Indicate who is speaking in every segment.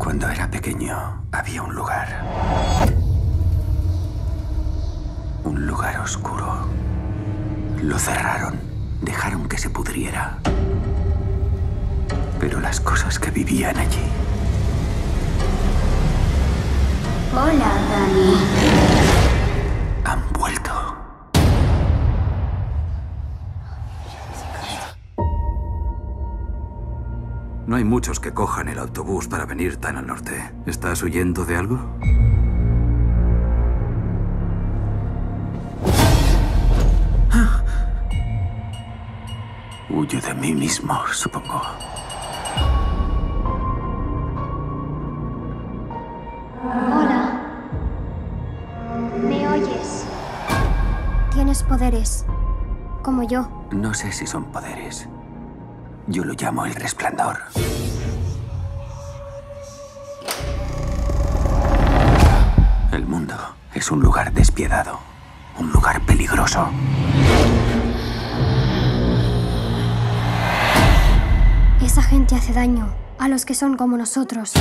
Speaker 1: Cuando era pequeño, había un lugar. Un lugar oscuro. Lo cerraron. Dejaron que se pudriera. Pero las cosas que vivían allí...
Speaker 2: Hola, Dani.
Speaker 1: han vuelto.
Speaker 3: No hay muchos que cojan el autobús para venir tan al norte. ¿Estás huyendo de algo?
Speaker 1: Huyo de mí mismo, supongo.
Speaker 2: Hola. ¿Me oyes? Tienes poderes. Como yo.
Speaker 1: No sé si son poderes. Yo lo llamo el resplandor. El mundo es un lugar despiadado. Un lugar peligroso.
Speaker 2: Esa gente hace daño a los que son como nosotros.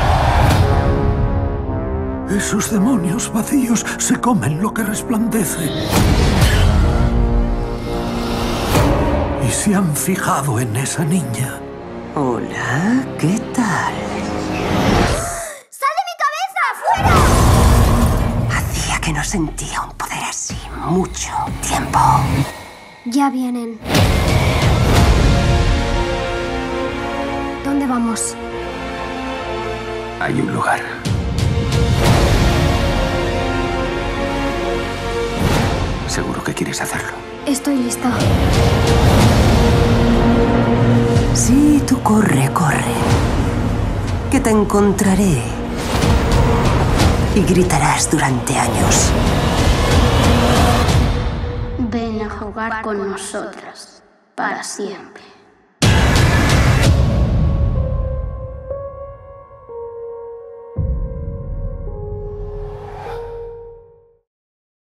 Speaker 4: Esos demonios vacíos se comen lo que resplandece. Y se han fijado en esa niña.
Speaker 5: Hola, ¿qué tal?
Speaker 2: ¡Sal de mi cabeza! ¡Fuera!
Speaker 5: Hacía que no sentía un poder así mucho tiempo.
Speaker 2: Ya vienen. ¿Dónde vamos?
Speaker 1: Hay un lugar. Seguro que quieres hacerlo.
Speaker 2: Estoy lista.
Speaker 5: Sí, tú corre, corre. Que te encontraré. Y gritarás durante años.
Speaker 2: Ven a jugar con nosotras. Para siempre.